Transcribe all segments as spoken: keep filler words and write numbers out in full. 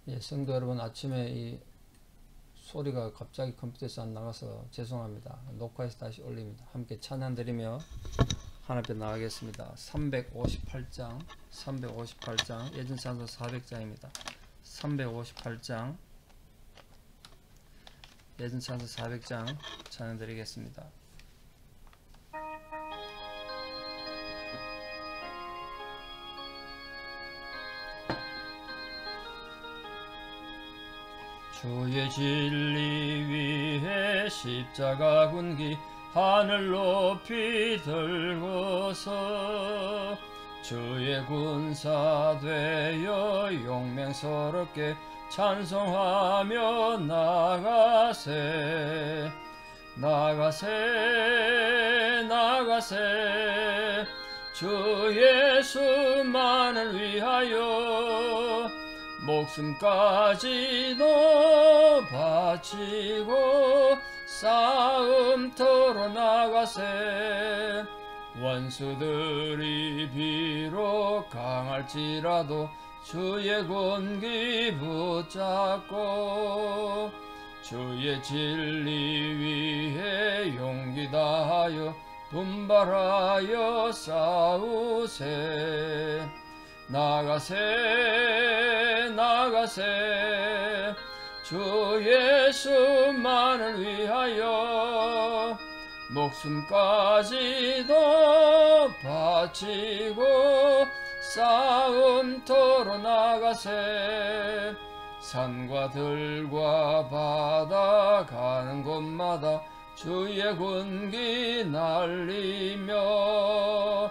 예, 성도 여러분, 아침에 이 소리가 갑자기 컴퓨터에서 안 나가서 죄송합니다. 녹화해서 다시 올립니다. 함께 찬양 드리며 하나님 앞에 나가겠습니다. 삼백오십팔 장, 삼백오십팔 장, 예전 찬송 사백 장입니다. 삼백오십팔 장, 예전 찬송 사백 장 찬양 드리겠습니다. 주의 진리 위에 십자가 군기 하늘 높이 들고서 주의 군사 되어 용맹스럽게 찬송하며 나가세 나가세 나가세 주 예수만을 위하여 목숨까지도 바치고 싸움터로 나가세 원수들이 비록 강할지라도 주의 군기 붙잡고 주의 진리 위에 용기 다하여 분발하여 싸우세 나가세 나가세 주 예수만을 위하여 목숨까지도 바치고 싸움터로 나가세 산과 들과 바다 가는 곳마다 주의 군기 날리며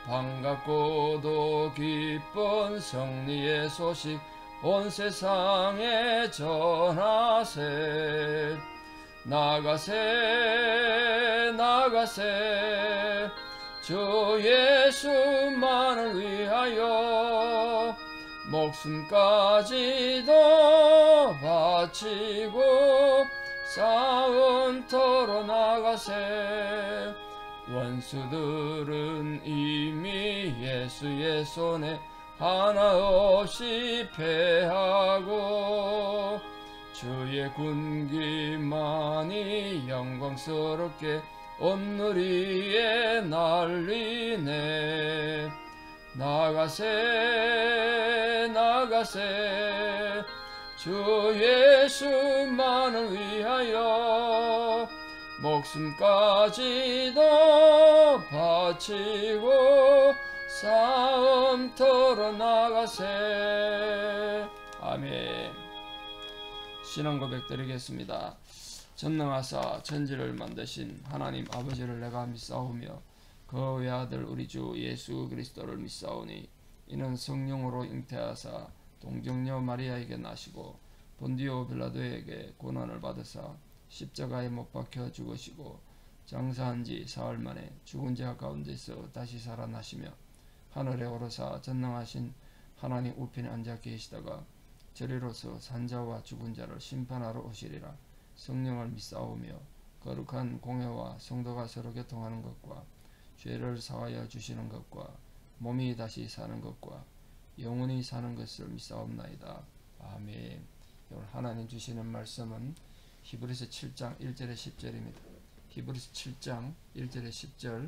반갑고도 기쁜 승리의 소식 온 세상에 전하세 나가세 나가세 주 예수만을 위하여 목숨까지도 바치고 싸움터로 나가세 원수들은 이미 예수의 손에 하나 없이 패하고 주의 군기만이 영광스럽게 온누리에 날리네 나가세 나가세 주 예수만을 위하여 목숨까지도 바치고 싸움터로 나가세 아멘. 신앙 고백 드리겠습니다. 전능하사 천지를 만드신 하나님 아버지를 내가 믿사오며 그 외아들 우리 주 예수 그리스도를 믿사오니 이는 성령으로 잉태하사 동정녀 마리아에게 나시고 본디오 빌라도에게 고난을 받으사 십자가에 못 박혀 죽으시고 장사한 지 사흘 만에 죽은 자 가운데서 다시 살아나시며 하늘에 오르사 전능하신 하나님 우편에 앉아 계시다가 저리로서 산자와 죽은 자를 심판하러 오시리라. 성령을 믿사오며 거룩한 공회와 성도가 서로 교통하는 것과 죄를 사하여 주시는 것과 몸이 다시 사는 것과 영원히 사는 것을 믿사옵나이다. 아멘. 오늘 하나님 주시는 말씀은 히브리서 칠 장 일 절에 십 절입니다. 히브리서 칠 장 일 절에 십 절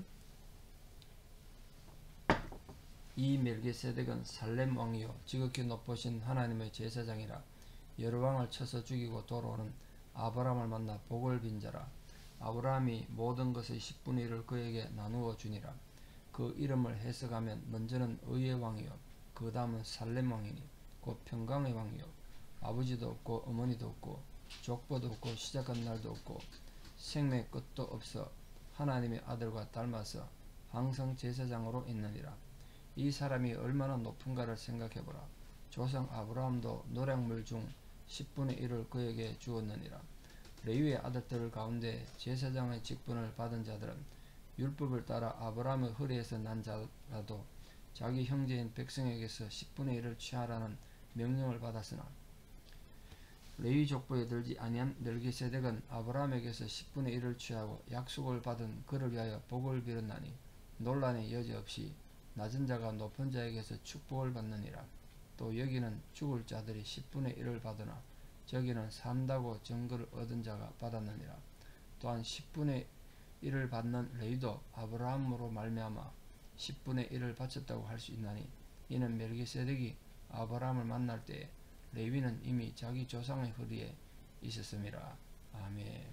이 멜기세덱은 살렘 왕이요 지극히 높으신 하나님의 제사장이라 여러 왕을 쳐서 죽이고 돌아오는 아브라함을 만나 복을 빈 자라. 아브라함이 모든 것의 십분의 일을 그에게 나누어 주니라. 그 이름을 해석하면 먼저는 의의 왕이요 그 다음은 살렘 왕이니 곧 평강의 왕이요 아버지도 없고 어머니도 없고 족보도 없고 시작한 날도 없고 생명의 끝도 없어 하나님의 아들과 닮아서 항상 제사장으로 있느니라. 이 사람이 얼마나 높은가를 생각해보라. 조상 아브라함도 노략물 중 십분의 일을 그에게 주었느니라. 레위의 아들들 가운데 제사장의 직분을 받은 자들은 율법을 따라 아브라함의 허리에서 난 자라도 자기 형제인 백성에게서 십분의 일을 취하라는 명령을 받았으나 레위 족보에 들지 아니한 멜기세덱은 아브라함에게서 십분의 일을 취하고 약속을 받은 그를 위하여 복을 빌었나니 논란의 여지 없이 낮은 자가 높은 자에게서 축복을 받느니라. 또 여기는 죽을 자들이 십분의 일을 받으나 저기는 산다고 증거를 얻은 자가 받았느니라. 또한 십분의 일을 받는 레위도 아브라함으로 말미암아 십분의 일을 바쳤다고 할 수 있나니 이는 멜기세덱이 아브라함을 만날 때에 레위는 이미 자기 조상의 허리에 있었음이라. 아멘.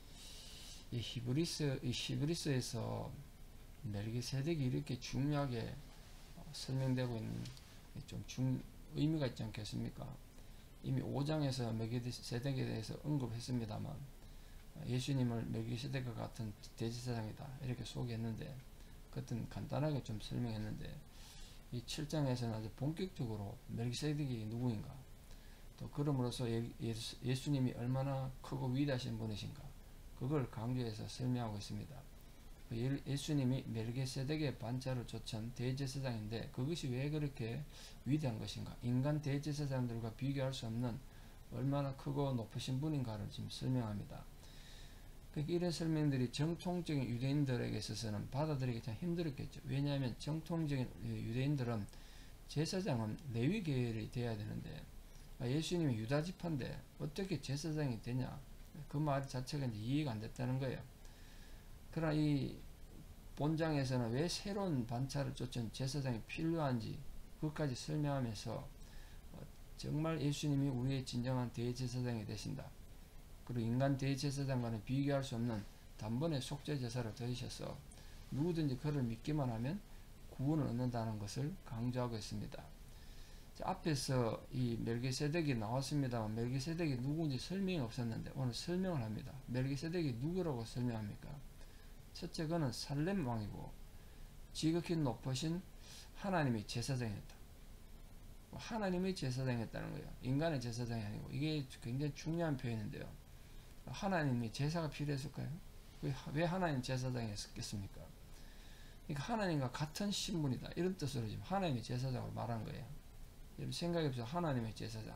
이 히브리스, 이 히브리스에서 멜기세덱이 이렇게 중요하게 설명되고 있는 좀 중, 의미가 있지 않겠습니까? 이미 오 장에서 멜기세덱에 대해서 언급했습니다만 예수님을 멜기세덱과 같은 대제사장이다 이렇게 소개했는데 그것은 간단하게 좀 설명했는데 이 칠 장에서는 아주 본격적으로 멜기세덱이 누구인가, 또 그럼으로써 예수, 예수님이 얼마나 크고 위대하신 분이신가 그걸 강조해서 설명하고 있습니다. 예수님이 멜기세덱의 반차를 좇은 대제사장인데 그것이 왜 그렇게 위대한 것인가, 인간 대제사장들과 비교할 수 없는 얼마나 크고 높으신 분인가를 지금 설명합니다. 그러니까 이런 설명들이 정통적인 유대인들에게 있어서는 받아들이기 참 힘들었겠죠. 왜냐하면 정통적인 유대인들은 제사장은 레위 계열이 돼야 되는데 예수님이 유다 지파인데 어떻게 제사장이 되냐, 그 말 자체가 이제 이해가 안 됐다는 거예요. 그러나 이 본장에서는 왜 새로운 반차를 쫓은 제사장이 필요한지 그것까지 설명하면서 정말 예수님이 우리의 진정한 대제사장이 되신다, 그리고 인간 대제사장과는 비교할 수 없는 단번에 속죄 제사를 드리셔서 누구든지 그를 믿기만 하면 구원을 얻는다는 것을 강조하고 있습니다. 자, 앞에서 이 멜기세덱이 나왔습니다만 멜기세덱이 누구인지 설명이 없었는데 오늘 설명을 합니다. 멜기세덱이 누구라고 설명합니까? 첫째, 그는 살렘 왕이고 지극히 높으신 하나님의 제사장이었다. 하나님의 제사장이었다는 거예요. 인간의 제사장이 아니고. 이게 굉장히 중요한 표현인데요. 하나님이 제사가 필요했을까요? 왜 하나님 제사장이 했겠습니까? 그러니까 하나님과 같은 신분이다 이런 뜻으로 지금 하나님의 제사장으로 말한 거예요. 여러분 생각해보세요. 하나님의 제사장,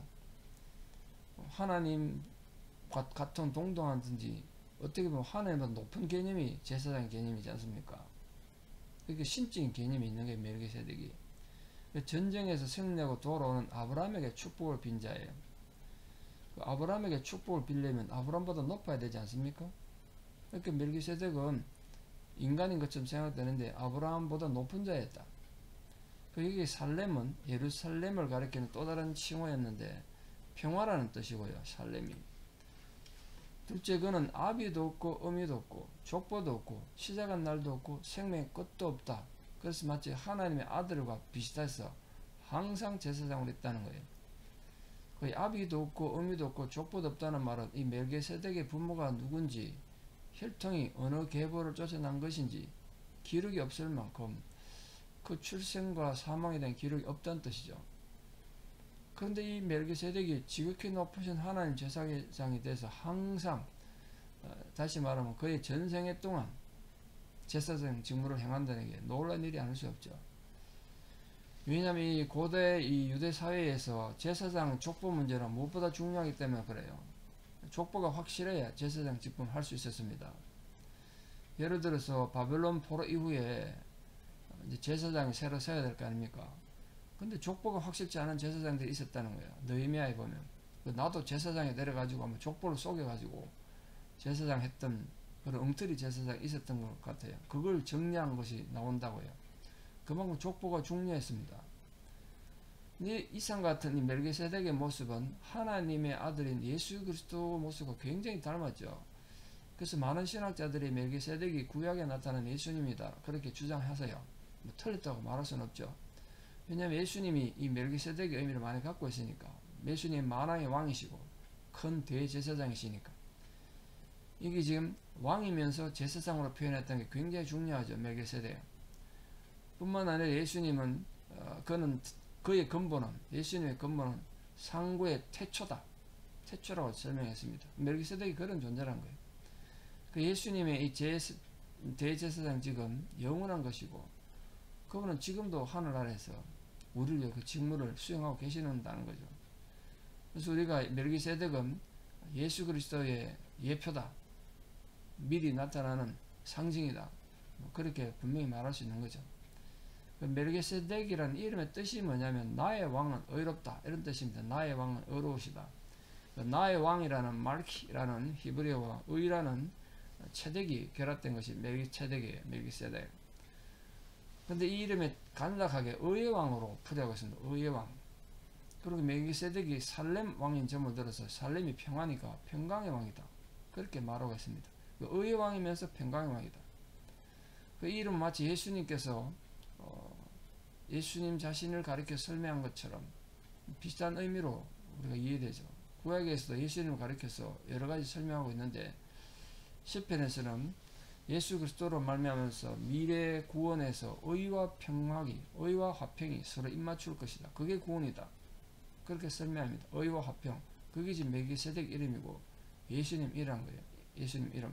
하나님과 같은 동등하든지 어떻게 보면 하나님보다 높은 개념이 제사장의 개념이지 않습니까? 그러니까 신적인 개념이 있는 게 멜기세덱이. 전쟁에서 승리하고 돌아오는 아브라함에게 축복을 빈 자예요. 아브라함에게 축복을 빌려면 아브라함보다 높아야 되지 않습니까? 그러니까 멜기세덱은 인간인 것처럼 생각되는데 아브라함보다 높은 자였다. 여기 살렘은 예루살렘을 가리키는 또 다른 칭호였는데 평화라는 뜻이고요. 살렘이. 둘째, 그는 아비도 없고 어미도 없고 족보도 없고 시작한 날도 없고 생명의 끝도 없다. 그래서 마치 하나님의 아들과 비슷해서 항상 제사장으로 있다는 거예요. 거의 아비도 없고 어미도 없고 족보도 없다는 말은 이 멜기세덱의 부모가 누군지, 혈통이 어느 계보를 쫓아난 것인지 기록이 없을 만큼 그 출생과 사망에 대한 기록이 없다는 뜻이죠. 그런데 이 멜기세덱이 지극히 높으신 하나님 제사장이 돼서 항상 다시 말하면 그의 전생애 동안 제사장 직무를 행한다는 게 놀라운 일이 아닐 수 없죠. 왜냐하면 이 고대 이 유대 사회에서 제사장 족보 문제는 무엇보다 중요하기 때문에 그래요. 족보가 확실해야 제사장 직분을 할 수 있었습니다. 예를 들어서 바벨론 포로 이후에 이제 제사장이 새로 서야 될 거 아닙니까? 근데 족보가 확실치 않은 제사장들이 있었다는 거예요. 느헤미야에 보면 나도 제사장에 내려가지고 아마 족보를 속여가지고 제사장 했던 그런 엉터리 제사장이 있었던 것 같아요. 그걸 정리한 것이 나온다고요. 그만큼 족보가 중요했습니다. 이 이상 같은 이 멜기세덱의 모습은 하나님의 아들인 예수 그리스도 모습과 굉장히 닮았죠. 그래서 많은 신학자들이 멜기세덱이 구약에 나타난 예수님이다 그렇게 주장하세요. 뭐 틀렸다고 말할 수는 없죠. 왜냐하면 예수님이 이 멜기세덱의 의미를 많이 갖고 있으니까. 예수님이 만왕의 왕이시고 큰 대제사장이시니까. 이게 지금 왕이면서 제사장으로 표현했던 게 굉장히 중요하죠. 멜기세덱 뿐만 아니라 예수님은 어, 그는 그의 근본은, 예수님의 근본은 상구의 태초다, 태초라고 설명했습니다. 멜기세덱이 그런 존재란 거예요. 그 예수님의 이 제사, 대제사장직은 영원한 것이고 그분은 지금도 하늘나라에서 우리를 위해 그 직무를 수행하고 계시는다는 거죠. 그래서 우리가 멜기세덱은 예수 그리스도의 예표다, 미리 나타나는 상징이다, 뭐 그렇게 분명히 말할 수 있는 거죠. 그 멜기세덱이라는 이름의 뜻이 뭐냐면 나의 왕은 의롭다 이런 뜻입니다. 나의 왕은 의로우시다. 그 나의 왕이라는 말키라는 히브리어와 의라는 체덱이 결합된 것이 멜기세덱이에요. 멜기세덱. 근데 이 이름에 간략하게 의의 왕으로 풀이하고 있습니다. 의의 왕. 그리고 멜기세덱이 살렘 왕인 점을 들어서 살렘이 평화니까 평강의 왕이다. 그렇게 말하고 있습니다. 그 의의 왕이면서 평강의 왕이다. 그 이름 마치 예수님께서 어 예수님 자신을 가리켜 설명한 것처럼 비슷한 의미로 우리가 이해되죠. 구약에서도 예수님을 가리켜서 여러 가지 설명하고 있는데 시편에서는 예수 그리스도로 말미암아서 미래 구원에서 의와 평화기, 의와 화평이 서로 입맞출 것이다. 그게 구원이다. 그렇게 설명합니다. 의와 화평. 그게 지금 멜기세덱 이름이고 예수님 이름인 거예요. 예수님 이름.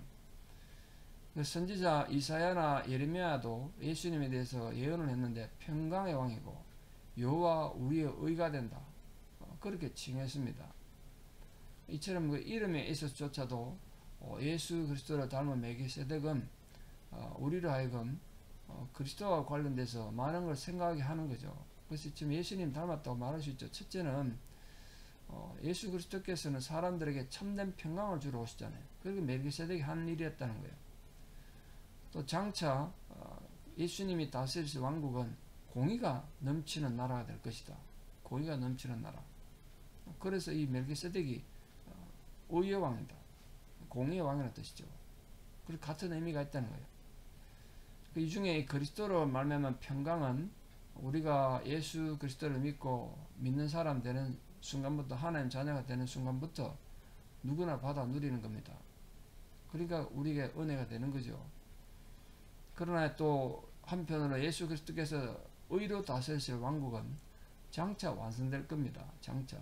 선지자 이사야나 예레미야도 예수님에 대해서 예언을 했는데 평강의 왕이고 여호와 우리의 의가 된다. 그렇게 칭했습니다. 이처럼 그 이름에 있어서조차도 예수 그리스도를 닮은 멜기세덱은 우리로 하여금 그리스도와 관련돼서 많은 걸 생각하게 하는 거죠. 그래서 지금 예수님 닮았다고 말할 수 있죠. 첫째는 예수 그리스도께서는 사람들에게 참된 평강을 주러 오시잖아요. 그게 멜기세덱이 한 일이었다는 거예요. 또 장차 예수님이 다스리실 왕국은 공의가 넘치는 나라가 될 것이다. 공의가 넘치는 나라. 그래서 이 멜기세덱이 의의 왕이다. 공의의 왕이라는 뜻이죠. 그리고 같은 의미가 있다는 거예요. 이 중에 그리스도로 말미암은 평강은 우리가 예수 그리스도를 믿고 믿는 사람 되는 순간부터 하나님 자녀가 되는 순간부터 누구나 받아 누리는 겁니다. 그러니까 우리에게 은혜가 되는 거죠. 그러나 또 한편으로 예수 그리스도께서 의로 다스리실 왕국은 장차 완성될 겁니다. 장차.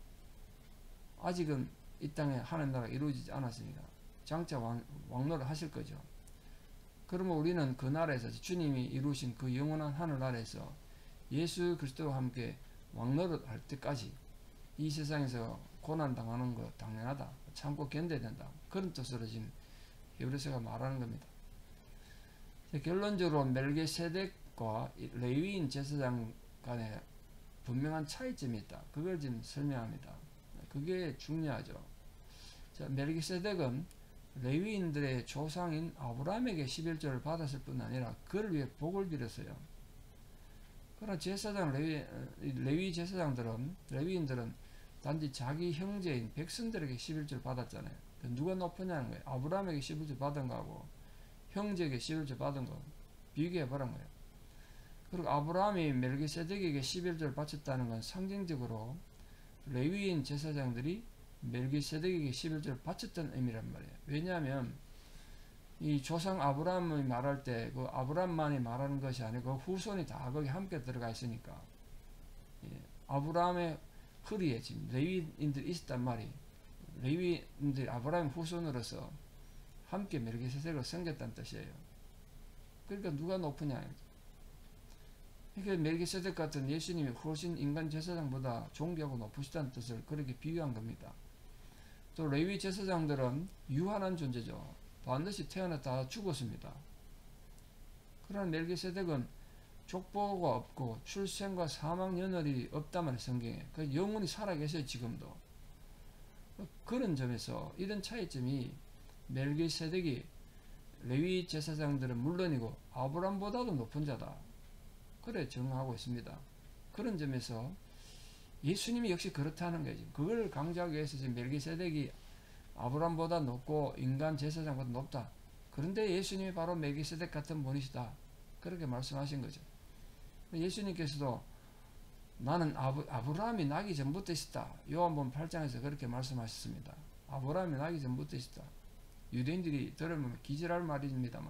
아직은 이 땅에 하나님 나라가 이루어지지 않았으니까 장차 왕, 왕노를 하실 거죠. 그러면 우리는 그 나라에서 주님이 이루신 그 영원한 하늘나라에서 예수 그리스도와 함께 왕노를 할 때까지 이 세상에서 고난당하는 거 당연하다. 참고 견뎌야 된다. 그런 뜻으로 지금 히브리서가 말하는 겁니다. 결론적으로 멜기세덱과 레위인 제사장 간에 분명한 차이점이 있다. 그걸 지금 설명합니다. 그게 중요하죠. 자, 멜기세덱은 레위인들의 조상인 아브라함에게 십일조를 받았을 뿐 아니라 그를 위해 복을 빌었어요. 그러나 제사장 레위, 레위 제사장들은 레위인들은 단지 자기 형제인 백성들에게 십일조를 받았잖아요. 누가 높으냐는 거예요. 아브라함에게 십일조 받은 거하고 형제에게 십일조 받은 거 비교해 보란 거예요. 그리고 아브라함이 멜기세덱에게 십일조를 바쳤다는 건 상징적으로 레위인 제사장들이 멜기세덱에게 십일조를 바쳤던 의미란 말이에요. 왜냐하면 이 조상 아브라함이 말할 때 그 아브라함만이 말하는 것이 아니고 후손이 다 거기 함께 들어가 있으니까 예, 아브라함의 허리에 지금 레위인들이 있었단 말이 레위인들이 아브라함의 후손으로서 함께 멜기세덱을 섬겼다는 뜻이에요. 그러니까 누가 높으냐. 그러니까 멜기세덱 같은 예수님이 훨씬 인간 제사장보다 존귀하고 높으시다는 뜻을 그렇게 비유한 겁니다. 또 레위 제사장들은 유한한 존재죠. 반드시 태어났다 죽었습니다. 그러나 멜기세덱은 족보가 없고 출생과 사망 연월이 없다만 성경에 그 영원히 살아계셔요. 지금도. 그런 점에서 이런 차이점이 멜기세덱이 레위 제사장들은 물론이고 아브람보다도 높은 자다. 그래 정하고 있습니다. 그런 점에서 예수님이 역시 그렇다는 거죠. 그걸 강조하기 위해서 지금 멜기세덱이 아브람보다 높고 인간 제사장보다 높다. 그런데 예수님이 바로 멜기세덱 같은 분이시다. 그렇게 말씀하신 거죠. 예수님께서도 나는 아브, 아브라함이 나기 전부터 있었다. 요한복음 팔 장에서 그렇게 말씀하셨습니다. 아브라함이 나기 전부터 있었다. 유대인들이 들으면 기절할 말입니다만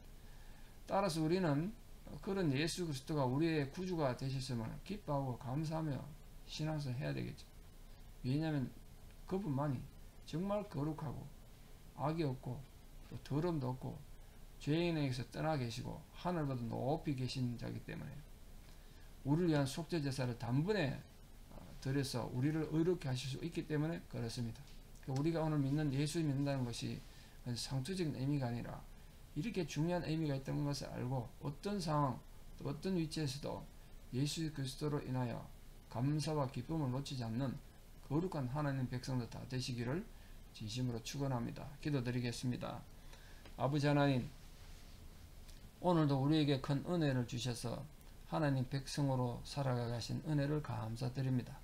따라서 우리는 그런 예수 그리스도가 우리의 구주가 되셨음을 기뻐하고 감사하며 신앙생활 해야 되겠죠. 왜냐하면 그분만이 정말 거룩하고 악이 없고 또 더러움도 없고 죄인에게서 떠나 계시고 하늘보다 높이 계신 자이기 때문에 우리를 위한 속죄 제사를 단번에 드려서 우리를 의롭게 하실 수 있기 때문에 그렇습니다. 우리가 오늘 믿는 예수 믿는다는 것이 상투적인 의미가 아니라 이렇게 중요한 의미가 있다는 것을 알고 어떤 상황, 또 어떤 위치에서도 예수 그리스도로 인하여 감사와 기쁨을 놓치지 않는 거룩한 하나님 백성들 다 되시기를 진심으로 축원합니다. 기도드리겠습니다. 아버지 하나님, 오늘도 우리에게 큰 은혜를 주셔서 하나님 백성으로 살아가 가신 은혜를 감사드립니다.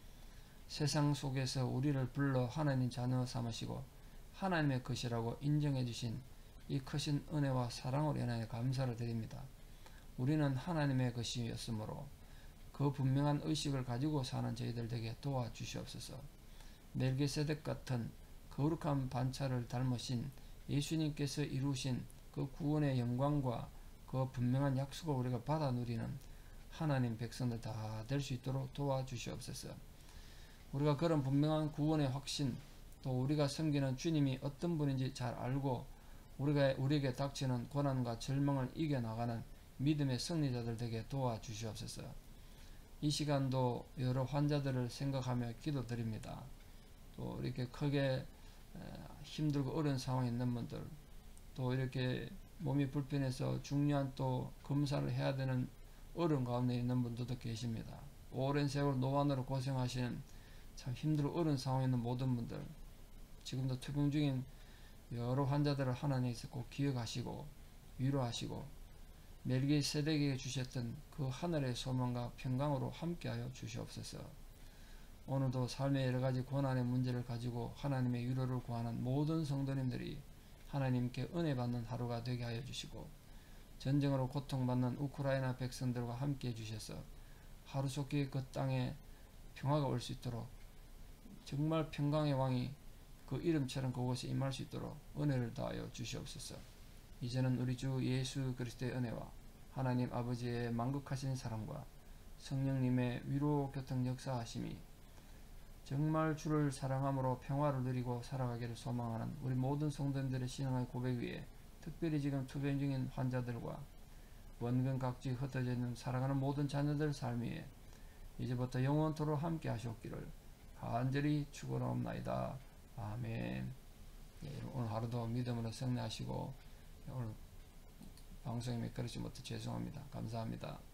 세상 속에서 우리를 불러 하나님 자녀 삼으시고 하나님의 것이라고 인정해 주신 이 크신 은혜와 사랑으로 인하여 감사를 드립니다. 우리는 하나님의 것이었으므로 그 분명한 의식을 가지고 사는 저희들 되게 도와주시옵소서. 멜기세덱 같은 거룩한 반차를 닮으신 예수님께서 이루신 그 구원의 영광과 그 분명한 약속을 우리가 받아 누리는 하나님 백성들 다 될 수 있도록 도와주시옵소서. 우리가 그런 분명한 구원의 확신, 또 우리가 섬기는 주님이 어떤 분인지 잘 알고 우리가 우리에게 닥치는 고난과 절망을 이겨나가는 믿음의 승리자들 되게 도와주시옵소서. 이 시간도 여러 환자들을 생각하며 기도드립니다. 또 이렇게 크게 힘들고 어려운 상황에 있는 분들, 또 이렇게 몸이 불편해서 중요한 또 검사를 해야 되는 어려운 가운데 있는 분들도 계십니다. 오랜 세월 노안으로 고생하시는 참 힘들고 어려운 상황에 있는 모든 분들, 지금도 투병 중인 여러 환자들을 하나님께서 꼭 기억하시고 위로하시고 멜기세덱에게 주셨던 그 하늘의 소망과 평강으로 함께하여 주시옵소서. 오늘도 삶의 여러가지 고난의 문제를 가지고 하나님의 위로를 구하는 모든 성도님들이 하나님께 은혜 받는 하루가 되게 하여 주시고, 전쟁으로 고통받는 우크라이나 백성들과 함께 해주셔서 하루속히 그 땅에 평화가 올 수 있도록, 정말 평강의 왕이 그 이름처럼 그곳에 임할 수 있도록 은혜를 다하여 주시옵소서. 이제는 우리 주 예수 그리스도의 은혜와 하나님 아버지의 만극하신 사랑과 성령님의 위로 교통 역사하심이 정말 주를 사랑함으로 평화를 누리고 살아가기를 소망하는 우리 모든 성도님들의 신앙의 고백 위에, 특별히 지금 투병 중인 환자들과 원근 각지 흩어져 있는 사랑하는 모든 자녀들 삶 위에 이제부터 영원토록 함께 하시옵기를 간절히 축원하옵나이다. 아멘. 예, 오늘 하루도 믿음으로 승리하시고, 오늘 방송에 미끄러지 못해 죄송합니다. 감사합니다.